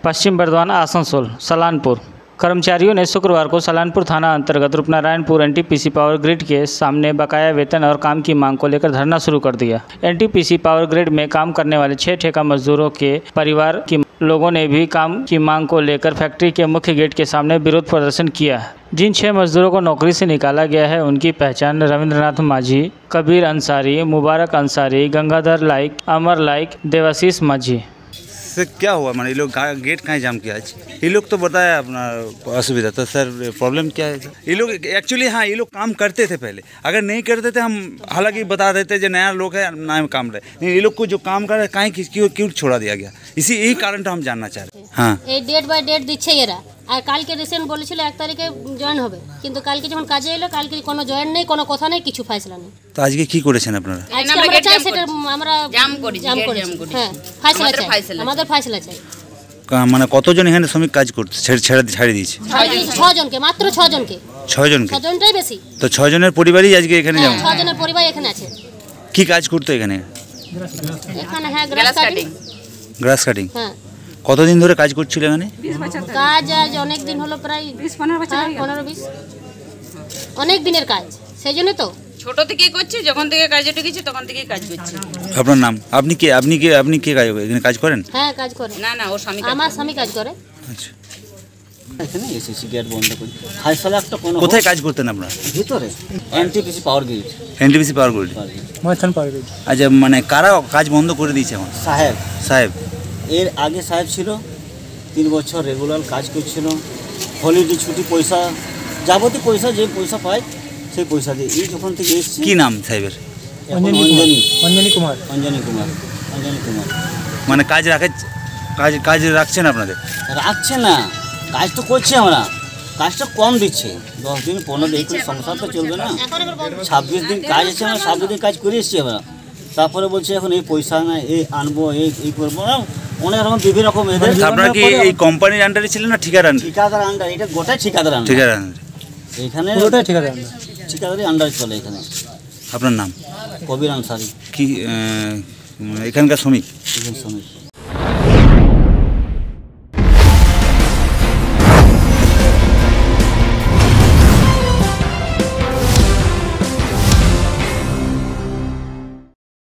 पश्चिम बर्दवान आसनसोल सलानपुर। कर्मचारियों ने शुक्रवार को सलानपुर थाना अंतर्गत रूपनारायणपुर एनटीपीसी पावर ग्रिड के सामने बकाया वेतन और काम की मांग को लेकर धरना शुरू कर दिया। एनटीपीसी पावर ग्रिड में काम करने वाले 6 ठेका मजदूरों के परिवार के लोगों ने भी काम की मांग को लेकर फैक्ट्री के मुख्य गेट के सामने विरोध प्रदर्शन किया। जिन 6 मजदूरों को नौकरी से निकाला गया है उनकी पहचान रविंद्रनाथ माझी, कबीर अंसारी, मुबारक अंसारी, गंगाधर लाइक, अमर लाइक, देवाशीष माझी। सर क्या हुआ मैंने ये लोग गेट कहाँ जाम किया आज? ये लोग तो बताया अपना असुविधा। तो सर प्रॉब्लम क्या है? ये लोग एक्चुअली हाँ ये लोग काम करते थे पहले, अगर नहीं करते थे हम हालांकि बता देते जो नया लोग है नया काम रहे, नहीं ये लोग को जो काम कर रहे हैं कहीं क्यों छोड़ा दिया गया, इसी यही कारण तो हम जानना चाह रहे हैं। हाँ এই ডেট বাই ডেট দিচ্ছে এরা, আর কালকে রিসেন্ট বলেছিল 1 তারিখে জয়েন হবে, কিন্তু কালকে যখন কাজে এলো কালকে কোনো জয়েন নেই, কোনো কথা নেই, কিছু ফয়সালা নেই। তো আজকে কি করেছেন আপনারা? আজকে আমরা চাই সেটা আমরা জাম করি হ্যাঁ ফয়সালা চাই, আমাদের ফয়সালা চাই। মানে কতজন এখানে শ্রমিক কাজ করতে ছেড়ে দিয়েছে? 6 জনকে, মাত্র 6 জনকে। 6 জনকে? 6 জনটাই বেশি। তো 6 জনের পরিবারই আজকে এখানে যাবেন? 6 জনের পরিবার এখানে আছে। কি কাজ করতে এখানে? এখানে হ্যাঁ গ্রাস কাটিং। গ্রাস কাটিং? হ্যাঁ। কতদিন ধরে কাজ করছিল এখানে? 20 বছর কাজ, আজ অনেক দিন হলো, প্রায় 20-15 বছর, 15-20 অনেক দিনের কাজ, সেইজন্য তো ছোট থেকেই করছি, যখন থেকে কাজে ঢুকেছি তখন থেকেই কাজ করছি। আপনার নাম? আপনি কে এখানে কাজ করেন? হ্যাঁ কাজ করে। না ওর স্বামী, আমার স্বামী কাজ করে। আচ্ছা এখানে এসেছি গেট বন্ধ করে। ফয়সালা একটা কোনো কোথায় কাজ করতেন আপনারা? ভিতরে NTPC power grid. NTPC power grid? Mahasthan power grid. আচ্ছা মানে কারা কাজ বন্ধ করে দিয়েছে এখন? সাহেব। এর আগে সাহেব ছিল, 3 বছর রেগুলার কাজ করছিল, হলিডে ছুটি পয়সা যাবতীয় পয়সা যে পয়সা পায় সেই পয়সা দিয়ে। এই যখন থেকে এসেছে। কি নাম সাহেবের? অঞ্জনী কুমার। মানে কাজ রাখছেন আপনাদের? রাখছে না, কাজ তো করছি আমরা, কাজটা কম দিচ্ছে। 10 দিন 15 দিন করে সংসার তো চলবে না। 26 দিন কাজ আছে, আমরা 26 দিন কাজ করে এসেছি আমরা। তারপরে বলছে এখন এই পয়সা না, এই আনবো, এই করবো না, অনেক রকম বিভিন্ন রকম। আপনারা কি এই কোম্পানির আন্ডারে ছিলেন না ঠিকাদার আন্ডার? এটা গোটাই ঠিকাদার আন্ডার। এখানে ঠিকাদারি আন্ডারে চলে এখানে। আপনার নাম? কবির আনসারি। কি এখানকার শ্রমিক? শ্রমিক।